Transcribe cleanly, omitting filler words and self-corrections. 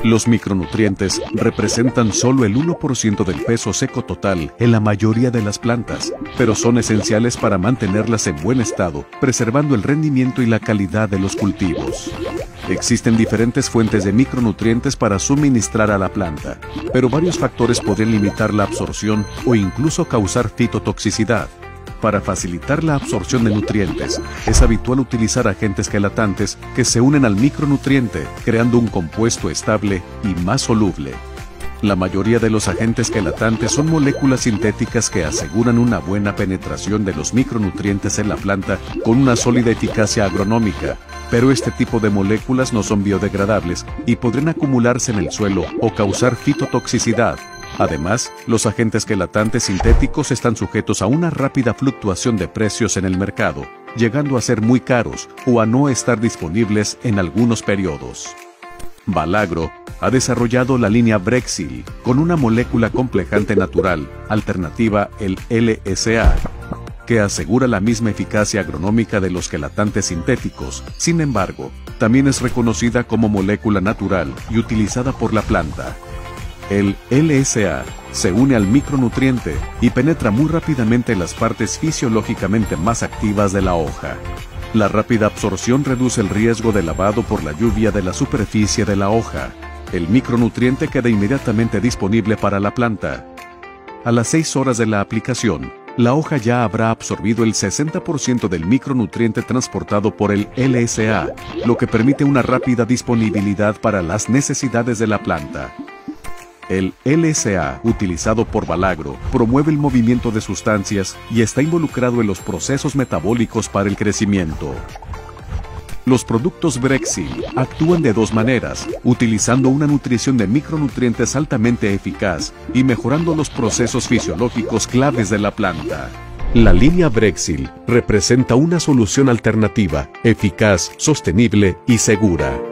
Los micronutrientes representan solo el 1% del peso seco total en la mayoría de las plantas, pero son esenciales para mantenerlas en buen estado, preservando el rendimiento y la calidad de los cultivos. Existen diferentes fuentes de micronutrientes para suministrar a la planta, pero varios factores podrían limitar la absorción o incluso causar fitotoxicidad. Para facilitar la absorción de nutrientes, es habitual utilizar agentes quelatantes que se unen al micronutriente, creando un compuesto estable y más soluble. La mayoría de los agentes quelatantes son moléculas sintéticas que aseguran una buena penetración de los micronutrientes en la planta con una sólida eficacia agronómica, pero este tipo de moléculas no son biodegradables y podrían acumularse en el suelo o causar fitotoxicidad. Además, los agentes quelatantes sintéticos están sujetos a una rápida fluctuación de precios en el mercado, llegando a ser muy caros o a no estar disponibles en algunos periodos. Valagro ha desarrollado la línea Brexil con una molécula complejante natural, alternativa el LSA, que asegura la misma eficacia agronómica de los quelatantes sintéticos. Sin embargo, también es reconocida como molécula natural y utilizada por la planta. El LSA se une al micronutriente y penetra muy rápidamente en las partes fisiológicamente más activas de la hoja. La rápida absorción reduce el riesgo de lavado por la lluvia de la superficie de la hoja. El micronutriente queda inmediatamente disponible para la planta. A las 6 horas de la aplicación, la hoja ya habrá absorbido el 60% del micronutriente transportado por el LSA, lo que permite una rápida disponibilidad para las necesidades de la planta. El LSA, utilizado por Valagro, promueve el movimiento de sustancias y está involucrado en los procesos metabólicos para el crecimiento. Los productos Brexil actúan de dos maneras, utilizando una nutrición de micronutrientes altamente eficaz y mejorando los procesos fisiológicos claves de la planta. La línea Brexil representa una solución alternativa, eficaz, sostenible y segura.